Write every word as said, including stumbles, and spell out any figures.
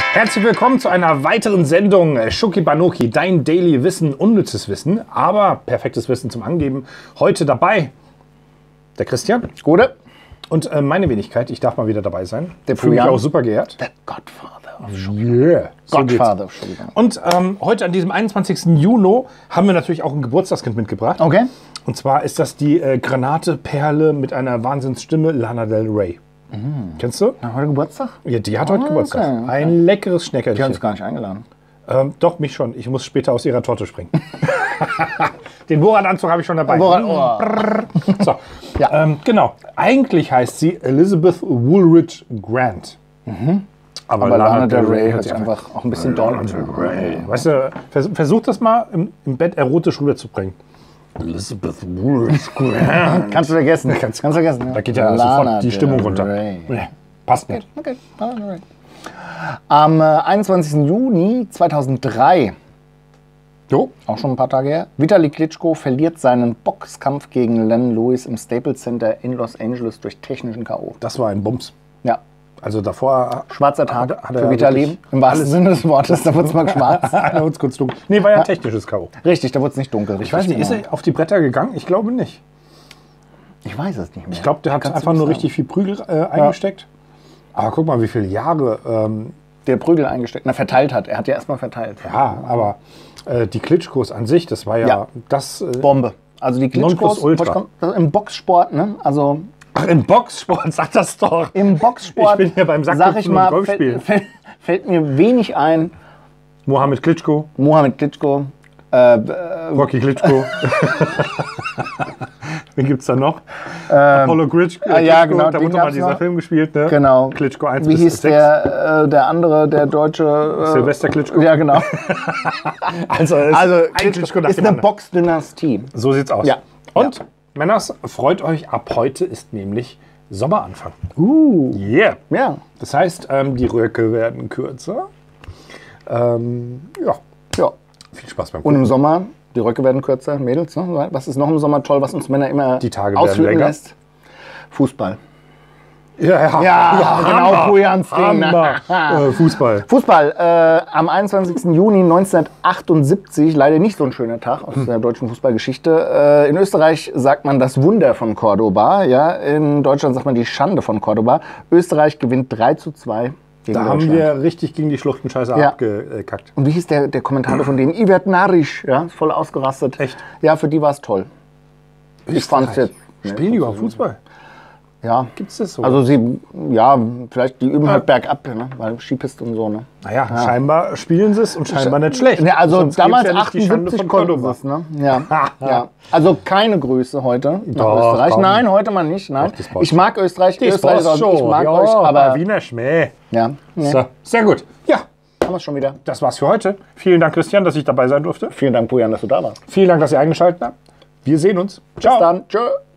Herzlich willkommen zu einer weiteren Sendung Schuki Banoki, dein Daily Wissen, unnützes Wissen, aber perfektes Wissen zum Angeben. Heute dabei der Christian. Gute. Und äh, meine Wenigkeit, ich darf mal wieder dabei sein. Der fühle mich Pujan. auch super geehrt. Der Godfather of Yeah. So Godfather geht's. of Sugar. Und ähm, heute an diesem einundzwanzigsten Juni haben wir natürlich auch ein Geburtstagskind mitgebracht. Okay. Und zwar ist das die äh, Granate-Perle mit einer Wahnsinnsstimme, Lana Del Rey. Mhm. Kennst du? Na, heute Geburtstag? Ja, die hat heute Ah, Geburtstag. okay, okay. Ein leckeres Die haben Schneckerchen. uns gar nicht eingeladen. Ähm, doch, mich schon. Ich muss später aus ihrer Torte springen. Den Borat-Anzug habe ich schon dabei. Borat, oh. So, Ja. ähm, genau. Eigentlich heißt sie Elizabeth Woolridge Grant. Mhm. Aber Lana Del Rey hört sich einfach auch ein bisschen doll an. Weißt du, vers versuch das mal im, im Bett erotisch rüberzubringen. Elizabeth Woolridge Grant. Kannst du vergessen. Kannst du vergessen. Ja. Da geht ja Lana sofort die Del Stimmung runter. Rey. Nee, passt nicht. Okay. Lana Del Rey. Am äh, einundzwanzigsten Juni zweitausenddrei, Jo. auch schon ein paar Tage her, Vitali Klitschko verliert seinen Boxkampf gegen Len Lewis im Staples Center in Los Angeles durch technischen K O. Das war ein Bums. Ja, Also davor schwarzer Tag Hat- hat er für Vitali, wirklich im wahrsten Sinne des Wortes. Da wurde es mal schwarz. da wurde es kurz dunkel. Nee, war ja technisches K O. Richtig, da wurde es nicht dunkel. Ich weiß nicht, ist er auf die Bretter gegangen? Ich glaube nicht. Ich weiß es nicht mehr. Ich glaube, der hat Kannst du einfach nicht nur sagen. richtig viel Prügel äh, eingesteckt. Aber guck mal, wie viele Jahre. Ähm, Der Prügel eingesteckt, na, verteilt hat. Er hat ja erstmal verteilt. ja, aber äh, die Klitschkos an sich, das war ja, Ja. das. Äh, Bombe. Also die Klitschkos Nonplusultra. das im Boxsport, ne? Also Ach, im Boxsport, sag das doch. im Boxsport, Ich bin hier beim sag Sackköpfen ich und mal, Golfspielen. fällt, fällt, fällt mir wenig ein. Mohammed Klitschko, Mohammed Klitschko, äh, Rocky Klitschko. Wen gibt's da noch? Apollo Klitschko. ah, ja, genau, Da den wurde mal gab's dieser noch. Film gespielt, ne? genau. Klitschko eins Wie bis hieß sechs. der, äh, der andere, der deutsche? Äh, Sylvester Klitschko. Ja, genau. Also, es Also ein Klitschko Klitschko nach ist dem eine anderen. Boxdynastie. So sieht's aus. Ja. Und, Männers, freut euch, ab heute ist nämlich Sommeranfang. Uh. Yeah. Ja. Das heißt, ähm, die Röcke werden kürzer. Ähm, ja, Ja. viel Spaß beim Und Gucken. im Sommer, die Röcke werden kürzer, Mädels. Ne? Was ist noch im Sommer toll, was uns Männer immer Die Tage werden ausflippen länger. lässt? Fußball. Ja, ja, Ja, genau, Pujans Ding. ne? Hammer. äh, Fußball. Fußball. Äh, am einundzwanzigsten Juni neunzehnhundertachtundsiebzig, leider nicht so ein schöner Tag aus der deutschen Fußballgeschichte. Äh, in Österreich sagt man das Wunder von Cordoba. Ja? In Deutschland sagt man die Schande von Cordoba. Österreich gewinnt drei zu zwei gegen Da haben Deutschland. wir richtig gegen die Schluchtenscheiße Ja. abgekackt. Und wie hieß der, der Kommentator von denen? Ivert Narisch, ja, ist voll ausgerastet. Echt? Ja, für die war es toll. Ich fand's jetzt. Spielen die überhaupt Fußball? Ja. Gibt's das so? Also sie, ja, vielleicht die üben halt bergab, ne? Weil Skipiste und so, ne? naja, scheinbar spielen sie es und scheinbar nicht schlecht. Ja, also Sonst damals gibt's ja nicht die Schande achtundsiebzig von konnten Cordoba. sie es, ne? Ja, ja. Also keine Grüße heute nach Doch, Österreich. komm. Nein, heute mal nicht. Nein. Doch, die Spots- Ich mag Österreich. Die Österreich ist auch, Sportshow. ich mag ja, euch, aber Wiener Schmäh. ja, ne, So, sehr gut. Ja, haben wir es schon wieder. das war's für heute. Vielen Dank, Christian, dass ich dabei sein durfte. Vielen Dank, Pujan, dass du da warst. Vielen Dank, dass ihr eingeschaltet habt. Wir sehen uns. Ciao. Bis dann. Tschö.